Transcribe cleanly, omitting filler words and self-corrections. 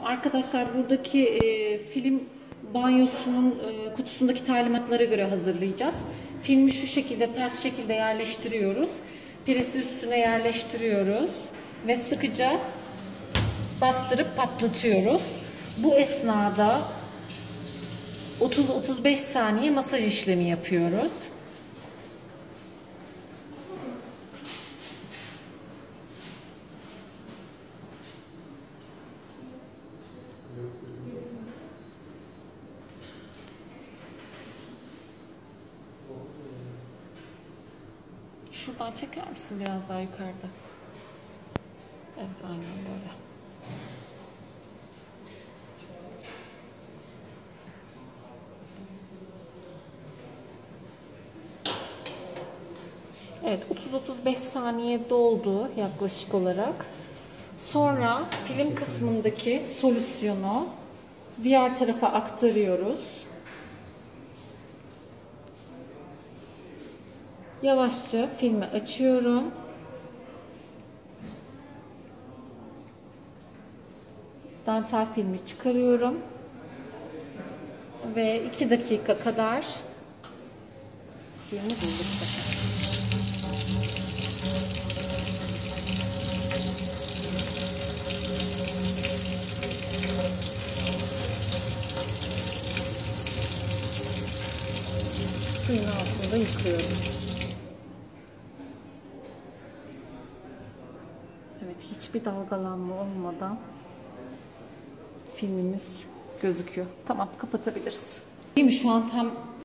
Arkadaşlar buradaki film banyosunun kutusundaki talimatlara göre hazırlayacağız. Filmi şu şekilde ters şekilde yerleştiriyoruz. Piresi üstüne yerleştiriyoruz ve sıkıca bastırıp patlatıyoruz. Bu esnada 30-35 saniye masaj işlemi yapıyoruz. Şuradan çeker misin biraz daha yukarıda? Evet, aynen böyle. Evet, 30-35 saniye doldu yaklaşık olarak. Sonra film kısmındaki solüsyonu diğer tarafa aktarıyoruz. Yavaşça filmi açıyorum. Dantel filmi çıkarıyorum. Ve 2 dakika kadar filmi bulduk. Suyun altında yıkıyorum. Evet, hiçbir dalgalanma olmadan filmimiz gözüküyor. Tamam, kapatabiliriz. Değil mi? Şu an tam